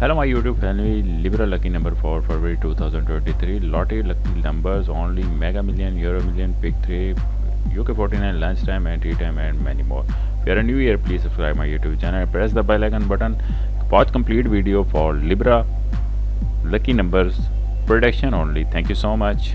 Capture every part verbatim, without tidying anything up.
Hello my YouTube family. Libra Lucky Number for February two thousand twenty-three. Lottery Lucky Numbers only Mega Million, Euro Million, Pick three, U K forty-nine, lunchtime and tea time and many more. If you are new here, please subscribe my YouTube channel and press the bell icon button. Watch complete video for Libra Lucky Numbers prediction only. Thank you so much.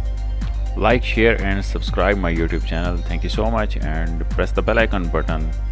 Like, share and subscribe my YouTube channel. Thank you so much and press the bell icon button.